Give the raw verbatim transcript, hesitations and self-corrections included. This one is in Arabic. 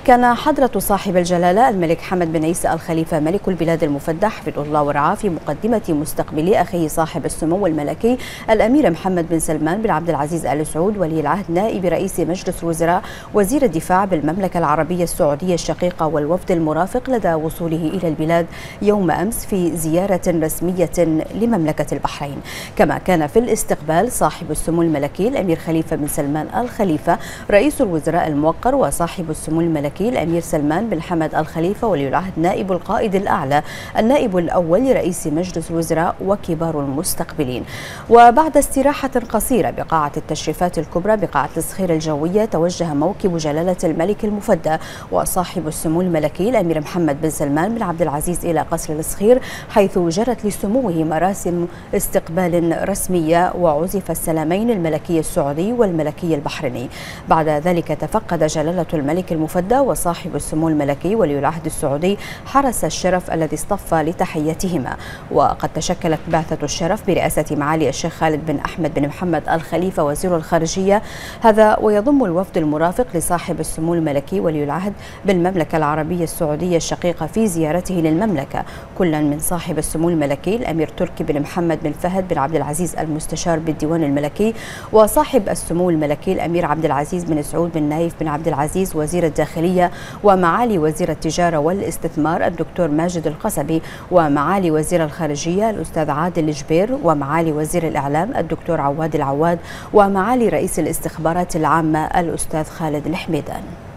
كان حضرة صاحب الجلالة الملك حمد بن عيسى الخليفة ملك البلاد المفدى حفظه الله ورعاه في مقدمة مستقبلي أخيه صاحب السمو الملكي الأمير محمد بن سلمان بن عبد العزيز آل سعود ولي العهد نائب رئيس مجلس الوزراء وزير الدفاع بالمملكة العربية السعودية الشقيقة والوفد المرافق لدى وصوله إلى البلاد يوم أمس في زيارة رسمية لمملكة البحرين. كما كان في الاستقبال صاحب السمو الملكي الأمير خليفة بن سلمان الخليفة رئيس الوزراء الموقر وصاحب السمو الملكي الأمير سلمان بن حمد الخليفة ولي العهد نائب القائد الأعلى النائب الأول لرئيس مجلس الوزراء وكبار المستقبلين. وبعد استراحة قصيرة بقاعة التشريفات الكبرى بقاعة الصخير الجوية توجه موكب جلالة الملك المفدى وصاحب السمو الملكي الأمير محمد بن سلمان بن عبد العزيز إلى قصر الصخير، حيث جرت لسموه مراسم استقبال رسمية وعزف السلامين الملكي السعودي والملكي البحريني. بعد ذلك تفقد جلالة الملك المفدى وصاحب السمو الملكي ولي العهد السعودي حرس الشرف الذي اصطف لتحيتهما. وقد تشكلت بعثة الشرف برئاسة معالي الشيخ خالد بن أحمد بن محمد الخليفة وزير الخارجية، هذا ويضم الوفد المرافق لصاحب السمو الملكي ولي العهد بالمملكة العربية السعودية الشقيقة في زيارته للمملكة كلا من صاحب السمو الملكي الأمير تركي بن محمد بن فهد بن عبد العزيز المستشار بالديوان الملكي، وصاحب السمو الملكي الأمير عبد العزيز بن سعود بن نايف بن عبد العزيز وزير الداخلية، ومعالي وزير التجارة والاستثمار الدكتور ماجد القصبي، ومعالي وزير الخارجية الأستاذ عادل الجبير، ومعالي وزير الإعلام الدكتور عواد العواد، ومعالي رئيس الاستخبارات العامة الأستاذ خالد الحميدان.